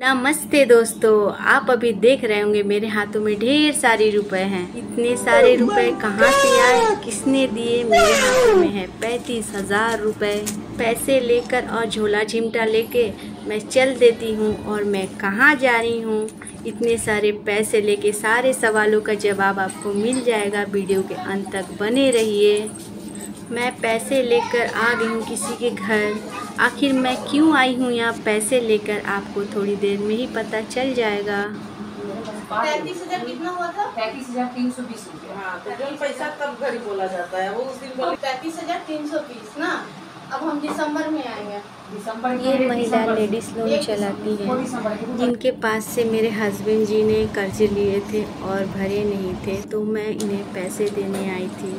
नमस्ते दोस्तों, आप अभी देख रहे होंगे मेरे हाथों में ढेर सारे रुपए हैं। इतने सारे रुपए कहाँ से आए, किसने दिए? मेरे हाथों में है 35,000 रुपए। पैसे लेकर और झोला चिमटा लेके मैं चल देती हूँ। और मैं कहाँ जा रही हूँ? इतने सारे पैसे लेके सारे सवालों का जवाब आपको मिल जाएगा। वीडियो के अंत तक बने रहिए। मैं पैसे लेकर आ गई हूँ किसी के घर। आखिर मैं क्यों आई हूँ यहाँ पैसे लेकर, आपको थोड़ी देर में ही पता चल जाएगा। 35,000 कितना हुआ था? 35,320 रुपये। हाँ, तो जब पैसा तब घर ही बोला जाता है। वो उस दिन 35,320 ना। अब हम दिसंबर में आएंगे। ये महिला लेडीज लोन चलाती है, जिनके पास से मेरे हस्बैंड जी ने कर्ज लिए थे और भरे नहीं थे, तो मैं इन्हें पैसे देने आई थी।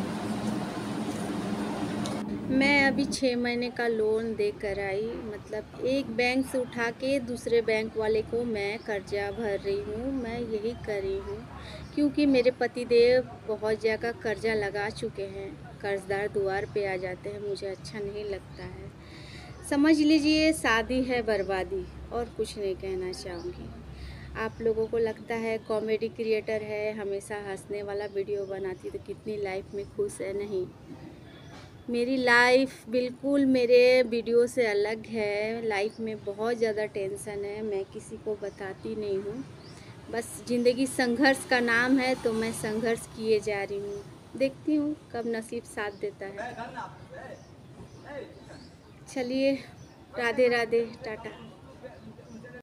मैं अभी 6 महीने का लोन देकर आई, मतलब एक बैंक से उठा के दूसरे बैंक वाले को मैं कर्जा भर रही हूँ। मैं यही कर रही हूँ क्योंकि मेरे पतिदेव बहुत जगह कर्जा लगा चुके हैं। कर्जदार द्वार पे आ जाते हैं, मुझे अच्छा नहीं लगता है। समझ लीजिए शादी है बर्बादी, और कुछ नहीं कहना चाहूँगी। आप लोगों को लगता है कॉमेडी क्रिएटर है, हमेशा हंसने वाला वीडियो बनाती, तो कितनी लाइफ में खुश है। नहीं, मेरी लाइफ बिल्कुल मेरे वीडियो से अलग है। लाइफ में बहुत ज़्यादा टेंशन है, मैं किसी को बताती नहीं हूँ। बस ज़िंदगी संघर्ष का नाम है, तो मैं संघर्ष किए जा रही हूँ। देखती हूँ कब नसीब साथ देता है। चलिए, राधे राधे, टाटा।